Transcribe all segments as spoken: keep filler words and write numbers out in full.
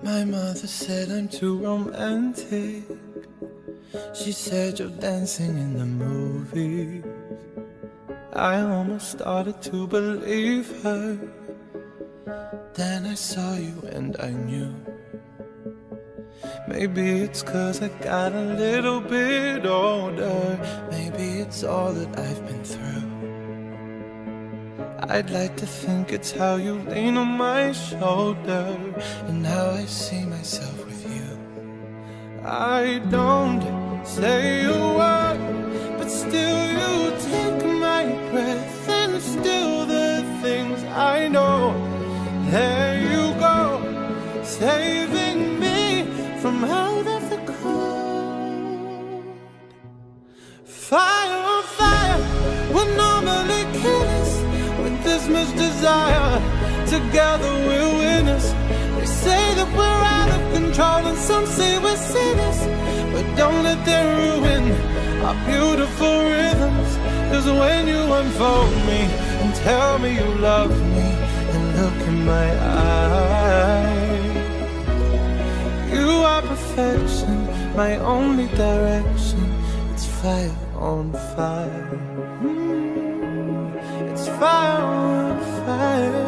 My mother said I'm too romantic. She said you're dancing in the movies. I almost started to believe her. Then I saw you and I knew. Maybe it's 'cause I got a little bit older. Maybe it's all that I've been through. I'd like to think it's how you lean on my shoulder and how I see myself with you. I don't say a word, but still you take my breath and still the things I know. There you go, saving me from out of the cold. Fire on fire, we're normally killers. With this much desire, together we're winners. They say that we're out of control and some say we're sinners, but don't let them ruin our beautiful rhythms. 'Cause when you unfold me and tell me you love me and look in my eyes, you are perfection, my only direction. It's fire on fire. Mm, it's fire on fire.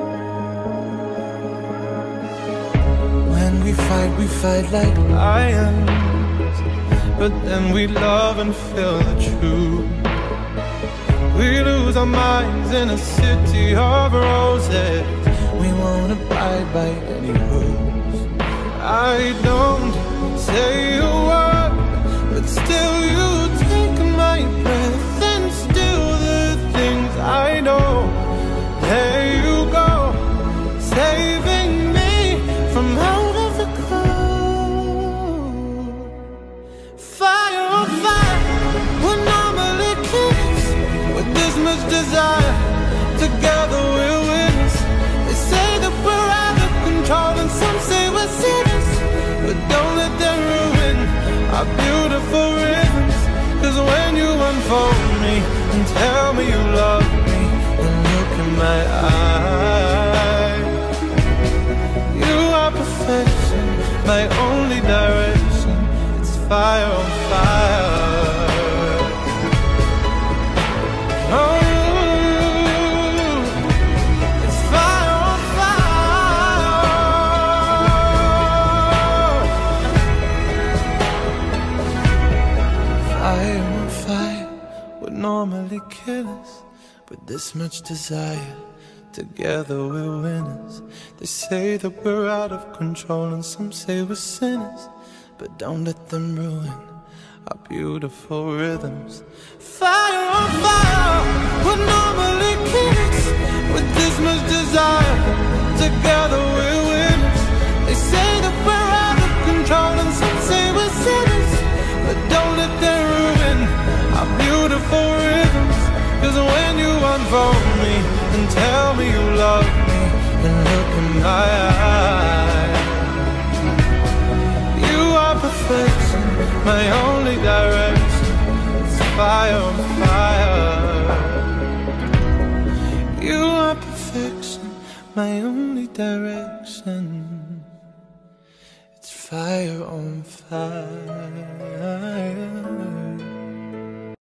When we fight, we fight like lions, but then we love and feel the truth. We lose our minds in a city of roses. We won't abide by any rules. I don't say a word, but still you take my breath and still the things I know. There you go, saving me from out of the cold. Fire on fire, we're normally kids with this much desire. Together we're winners. They say that we're out of control and some say we're sinners, but don't let them ruin our beautiful rhythms. 'Cause when you unfold me and tell me you love me and look in my eyes, you are perfection, my only direction. It's fire on fire. Oh, normally killers, with this much desire, together we're winners. They say that we're out of control and some say we're sinners, but don't let them ruin our beautiful rhythms. Fire on fire, we're normally kids with this much desire, together we're winners. They say that we're out of control and some say we're sinners, but don't let them ruin our beautiful rhythms. 'Cause when you unfold me and tell me you love me and look in my eyes, you are perfection, my only direction. It's fire on fire. You are perfection, my only direction. It's fire on fire.